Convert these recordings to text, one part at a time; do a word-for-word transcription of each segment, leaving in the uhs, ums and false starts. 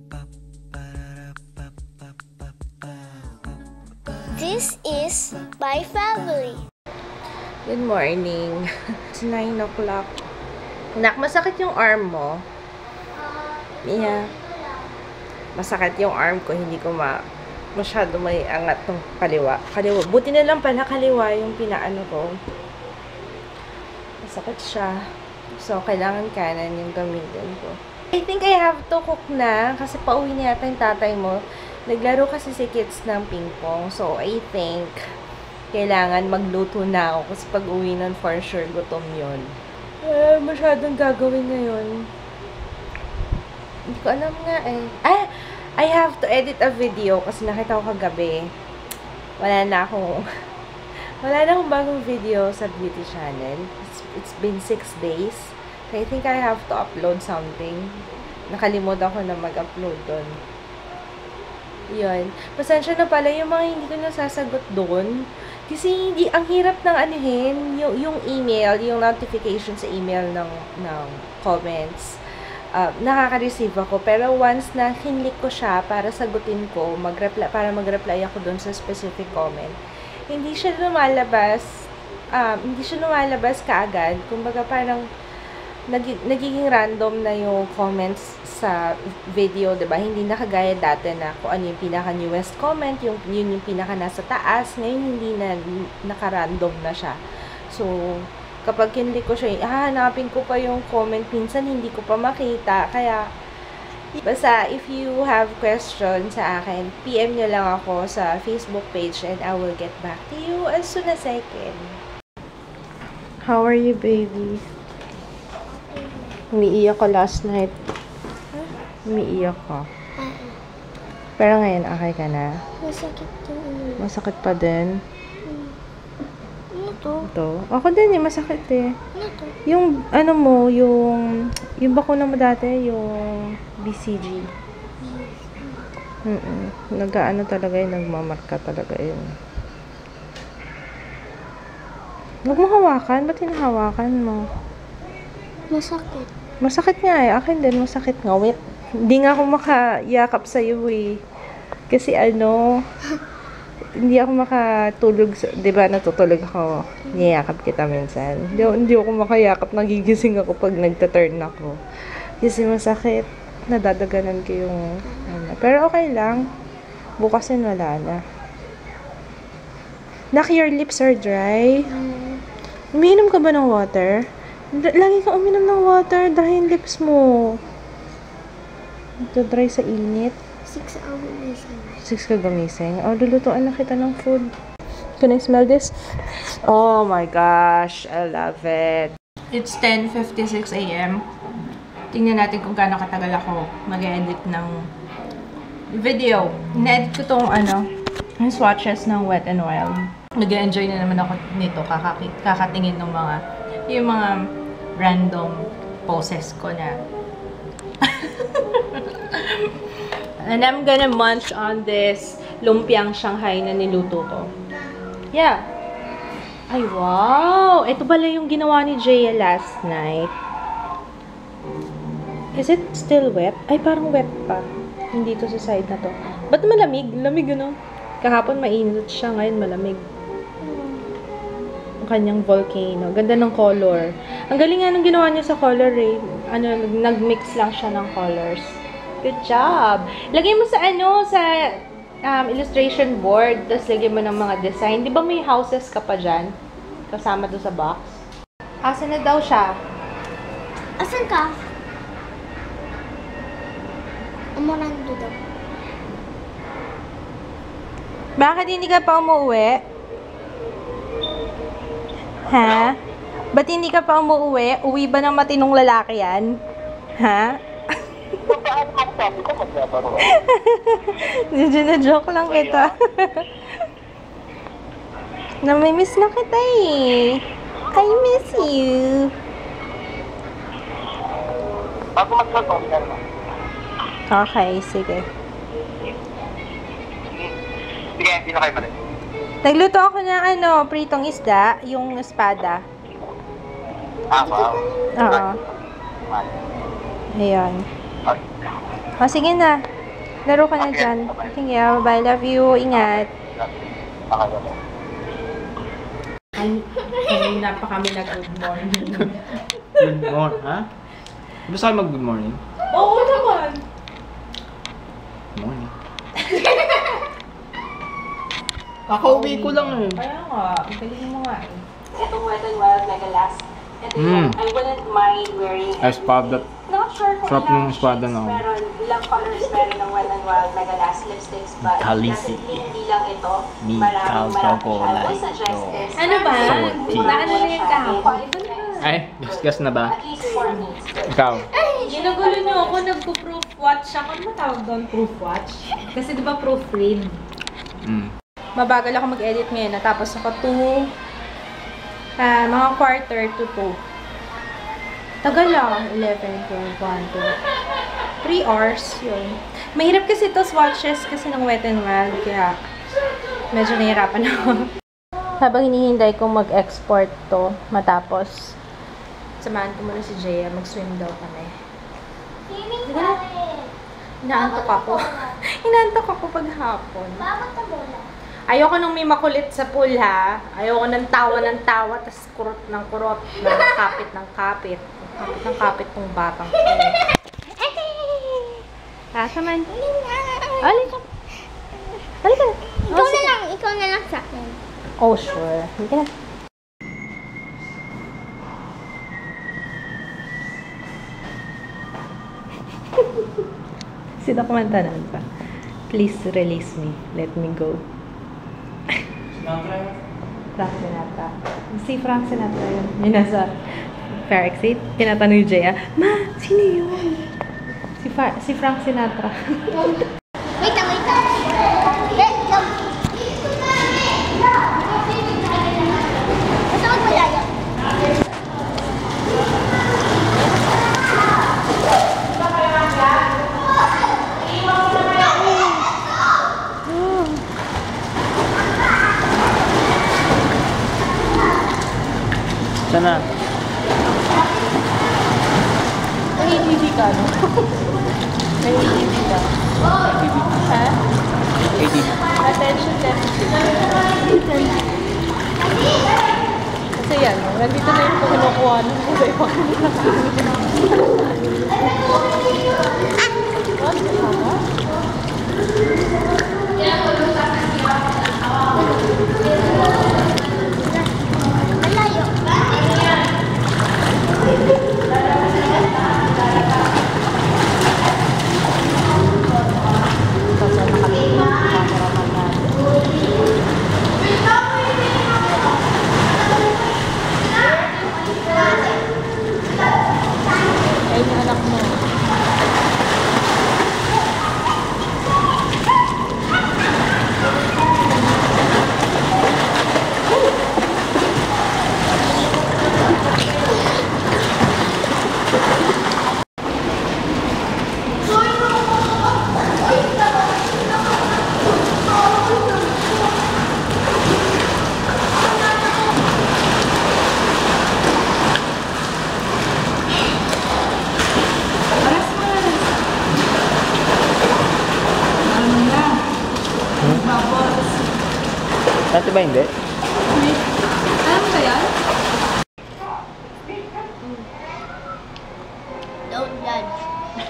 This is my family. Good morning. It's nine o'clock. Nak, masakit yung arm mo? Yeah. Masakit yung arm ko. Hindi ko ma... masyado may angat ng kaliwa. Kaliwa. Buti na lang pala kaliwa yung pinaano ko. Masakit siya. So, kailangan kanan yung gamitin ko. I think I have to cook na. Kasi pauwi na yata yung tatay mo. Naglaro kasi si kids ng ping-pong. So, I think, kailangan magluto na ako. Kasi pag uwi nun, for sure, gutom yun. Eh, masyadong gagawin ngayon. Hindi ko alam nga eh. Ah! I have to edit a video kasi nakita ko kagabi. Wala na akong, wala na akong bagong video sa beauty channel. It's, it's been six days. So, I think I have to upload something. Nakalimutan ko na mag-upload doon. Yun. Pasensya na pala yung mga hindi ko nasasagot doon. Kasi hindi, ang hirap ng anuhin, yung, yung email, yung notification sa email ng, ng comments. Uh, nakaka-receive ako. Pero once na hinlik ko siya para sagutin ko, mag-reply, para mag-reply ako doon sa specific comment, hindi siya lumalabas, um, hindi siya lumalabas kaagad. Kumbaga parang, Nag nagiging random na yung comments sa video, diba? Hindi na kagaya dati na kung ano yung pinaka-newest comment, yung, yun yung pinaka-nasa taas. Ngayon, hindi na naka-random na siya. So, kapag hindi ko siya, hahanapin ko pa yung comment, minsan hindi ko pa makita. Kaya, basta, if you have questions sa akin, P M nyo lang ako sa Facebook page and I will get back to you as soon as I can. How are you, baby? Umiiyak ko last night. Umiiyak ko. Pero ngayon, okay ka na? Masakit din. Masakit pa din? Ano to? Ito. Ako din eh, masakit eh. Ano to? Yung, ano mo, yung, yung bakuna mo dati, yung B C G. Mm-mm. Nag-ano talaga yun, nagmamarka talaga yun. Huwag mo hawakan. Ba't hinahawakan mo? Masakit. Masakit nga eh. Akin din, masakit nga. Wait. Hindi nga ako makayakap sa'yo eh. Kasi ano, hindi ako makatulog. Di ba natutulog ako? Niyakap kita minsan. Hindi, hindi ako makayakap. Nagigising ako pag nagta-turn ako. Kasi masakit. Nadadaganan ko yung ano. Pero okay lang. Bukas yun wala na. Nak, your lips are dry. Umiinom ka ba ng water? Lagi kang uminom ng water dahil lips mo. Ito dry sa init. Six hours gumising. Six ka gumising? Oh, lulutuan na kita ng food. Can I smell this? Oh my gosh, I love it. It's ten fifty-six a m Tingnan natin kung gaano katagal ako mag-edit ng video. Na-edit ko tong ano, yung swatches ng Wet n Wild. Nag-enjoy na naman ako nito. Kakaki kakatingin ng mga yung mga random poses ko na. And I'm gonna munch on this lumpiang Shanghai na niluto ko. Yeah. Ay, wow! Ito pala yung ginawa ni Jaya last night. Is it still wet? Ay, parang wet pa. Hindi to sa side na to. Ba't malamig? Lamig, ano? Kahapon mainit siya, ngayon malamig. Kanyang volcano. Ganda ng color. Ang galing nga nung ginawa niya sa color eh. Ano, nag-mix lang siya ng colors. Good job! Lagay mo sa ano, sa um, illustration board. Tapos lagay mo ng mga design. Di ba may houses ka pa dyan? Kasama doon sa box. Asan na daw siya? Asan ka? Umurando daw. Bakit hindi ka pa umuwi? Ha? Ba't hindi ka pa umuwi? Uwi ba ng matinong lalaki yan? Ha? Medyo na joke lang kita. Namimiss na kita eh. I miss you. Okay, sige. Sige, hindi na kayo mali. Nagluto ako ng ano, pritong isda, yung espada. Ah, wow. Oo. Ayan. O, sige na. Laro ka na dyan. Sige, bye. Love you. Ingat. Okay, okay. Ay, kanina pa kami nag-good morning. Good morning, ha? Gusto kayo mag-good morning? Oo naman. Morning. Kakauwi ko lang eh. Kaya nga, ang galing mo nga eh. Itong Wet n Wild Mega Last. Ito yung, I wouldn't mind wearing I spot that. Not sure kung Sarap ilang ng espada shades, na ako. meron, ilang colors meron ng Wet n Wild Mega Last lipsticks, but Kalisi. definitely hindi lang ito. Ni Maraming Cal marami Chocolate. siya. I would suggest No. this. Ano ba? Salty. Naano na yung kahapon? Iba na. Ay, discuss na ba? At least for me. Ikaw? Ginugulo niyo ako, nagpo-proof watch ako. Ano matawag doon? Proof watch? Kasi di ba proofread? Mm. Mabagal ako mag-edit ngayon. Natapos ako two, ah, mga quarter to two. Tagal lang. eleven, twelve, one, two. three hours. Yun. Mahirap kasi ito swatches kasi ng Wet n Wild. Kaya medyo nahirapan ako. Habang hinihintay kong mag-export to, matapos, samahan ko muna si Jaya. Mag-swim daw kami. Swimming tayo. Inaantok ako. Inaantok ako paghapon. Bakit na bola? Ayoko nung may makulit sa pool, ha? Ayoko ng tawa ng tawa, tas kurot ng kurot, ng kapit ng kapit. Kapit ng kapit tong batang ko. Kasa man. Halika. Halika. Ikaw na lang, ikaw na lang sa akin. Oh, sure. Halika na. Sino kumantanan pa? Please release me. Let me go. Frank Sinatra. Si Frank Sinatra yun. Yung nasa fair exit. Tinatanong yung Jaya, Ma, sino yun? Si, Fa si Frank Sinatra. Wait lang, wait lang. Wait lang. Basta magwala yan. Sana. Nahihindi ka, no? Nahihindi ka. Ha? eighteen. Attention deficit. Kasi yan, no? Nandito na yung kinukuha ng kulay pa. Malayo. Ay, yung anak mo. Dati ba hindi? Alam mo ba yan? Don't judge.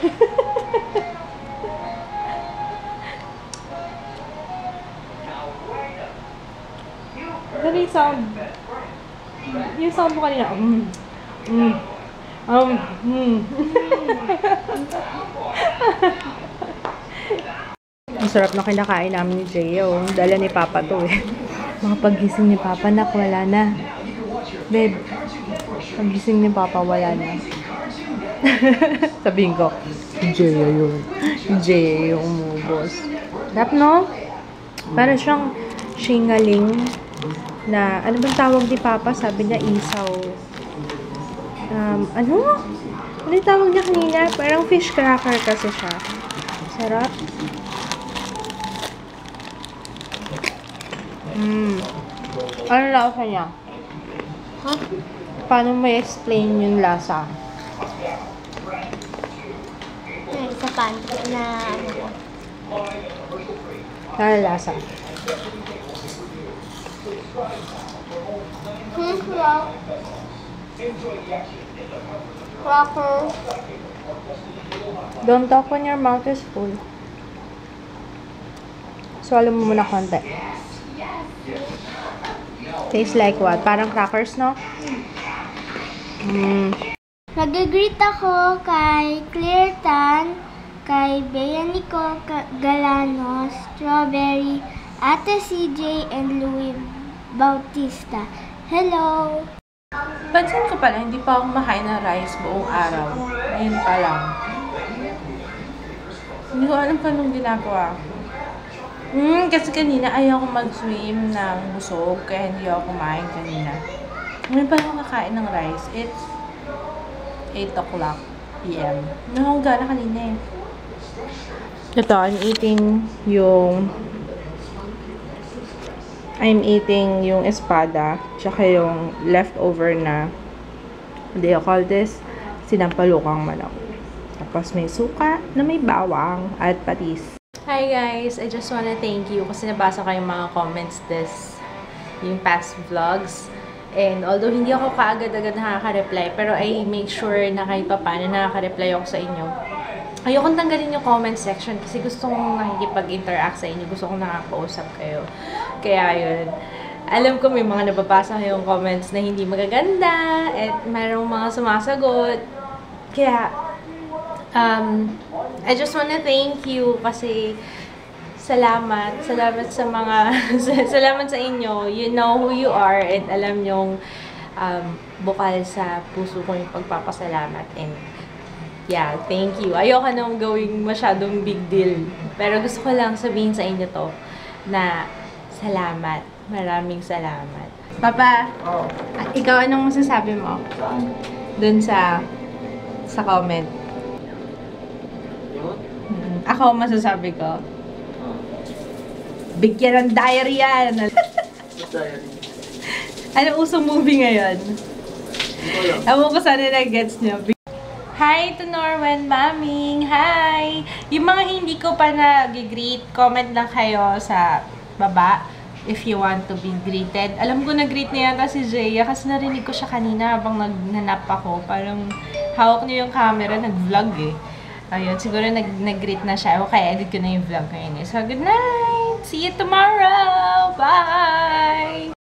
Ano yung sound? Yung sound mo kanina, mm, mm, um, mm. Ang sarap na kinakain namin ni Jaya, oh. Dala ni Papa to, eh. Mga paggising ni Papa, nak, wala na. Babe, paggising ni Papa, wala na. Sabihin ko, Jaya yun. Jaya yung umubos. Sarap, no? Para siyang shingaling na, ano bang tawag ni Papa? Sabi niya, isaw. Um, ano? Ano yung tawag niya kanina? Parang fish cracker kasi siya. Sarap. Mm. Ano lasa niya? Ha? Paano mo i-explain yung lasa? Ay, sa pan na ano ko. Ano lasa? Hmm, wow. Cracker. Don't talk when your mouth is full. Swallow mo muna konti. Tastes like what? Parang crackers, no? Mm. Nag-greet ako kay Claire Tan, kay Bea Nico Galano, Strawberry, Ate C J, and Louis Bautista. Hello! Pansin ko pala, hindi pa ako kumakain ng rice buong araw. Ngayon pa lang. Hindi ko alam kung anong ginagawa ko. Hmm, kasi kanina ayaw ko mag-swim ng busog, kaya hindi ako kumain kanina. Ngayon pa ako kakain ng rice. It's eight o'clock p m Nahungga na kanina eh. Ito, I'm eating yung I'm eating yung espada, tsaka yung leftover na, what do you call this? Sinampalukang manok. Tapos may suka na may bawang at patis. Hi guys! I just wanna thank you kasi nabasa ko yung mga comments this, yung past vlogs. And although hindi ako kaagad-agad nakaka-reply, pero I make sure na kahit pa paano nakaka-reply ako sa inyo. Ayokong tanggalin yung comment section kasi gusto kong nakikipag-interact sa inyo. Gusto kong nakakausap kayo. Kaya yun. Alam ko may mga nababasa yung comments na hindi magaganda at mayroong mga sumasagot. Kaya, um, I just wanna thank you kasi salamat. Salamat sa mga, salamat sa inyo. You know who you are and alam nyong um, bukal sa puso ko yung pagpapasalamat. And yeah, thank you. Ayoko nang gawing masyadong big deal. Pero gusto ko lang sabihin sa inyo to na salamat. Maraming salamat. Papa, Oh. ikaw anong masasabi mo? Dun sa sa comment. Hmm, ako masasabi ko. Bigyan ng diary yan. Ano usong movie ngayon? Ewan ko sana na-gets niyo. Hi to Norman, Maming! Hi! Yung mga hindi ko pa nag-greet, comment lang kayo sa baba if you want to be greeted. Alam ko nag-greet niya yata si Jaya kasi narinig ko siya kanina habang nagnanap ako. Parang hawak niya yung camera, nag-vlog eh. Ayun, siguro nag-greet na siya. Okay, edit ko na yung vlog ngayon eh. So, good night! See you tomorrow! Bye!